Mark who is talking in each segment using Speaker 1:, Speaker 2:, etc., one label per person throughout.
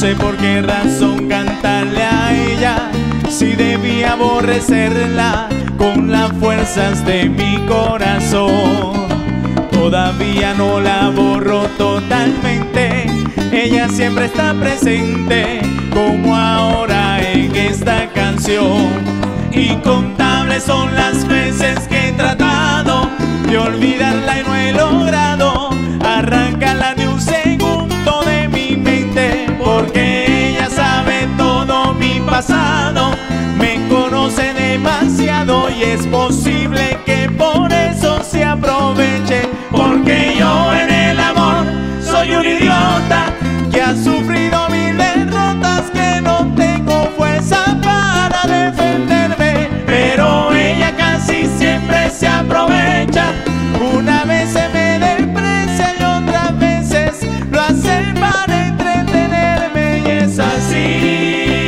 Speaker 1: sé por qué razón cantarle a ella, si debía aborrecerla con las fuerzas de mi corazón. Todavía no la borro totalmente, ella siempre está presente, como ahora en esta canción. Incontables son las veces que he tratado de olvidarla y no he logrado arrancarla ni un segundo de mi mente, porque ella sabe todo mi pasado, me conoce demasiado y es posible que por eso se aproveche, porque yo en el amor soy un idiota que ha sufrido mil derrotas, que no tengo fuerza para defenderme, pero ella casi siempre se aprovecha. Una vez se me desprecia y otras veces lo hace para entretenerme, y es así.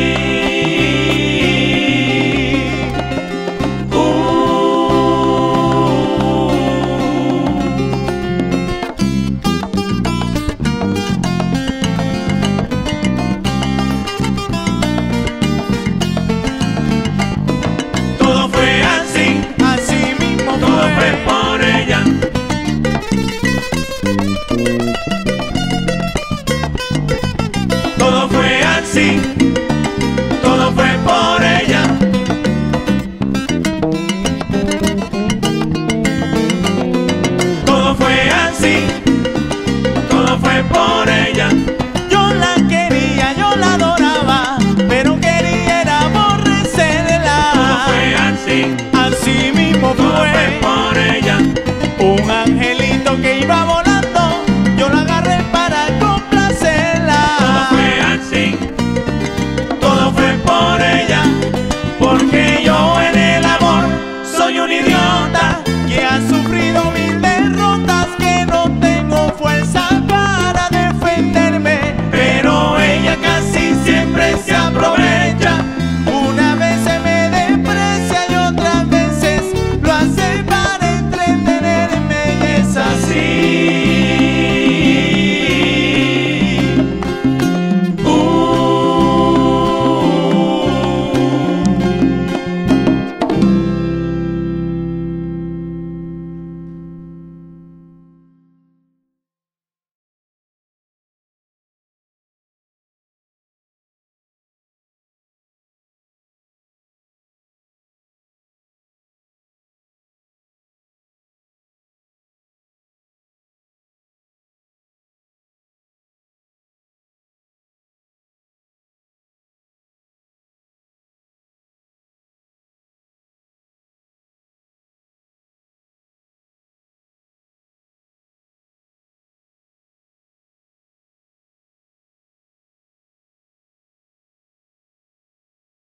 Speaker 1: Todo fue así, así mismo todo fue por ella. Todo fue así,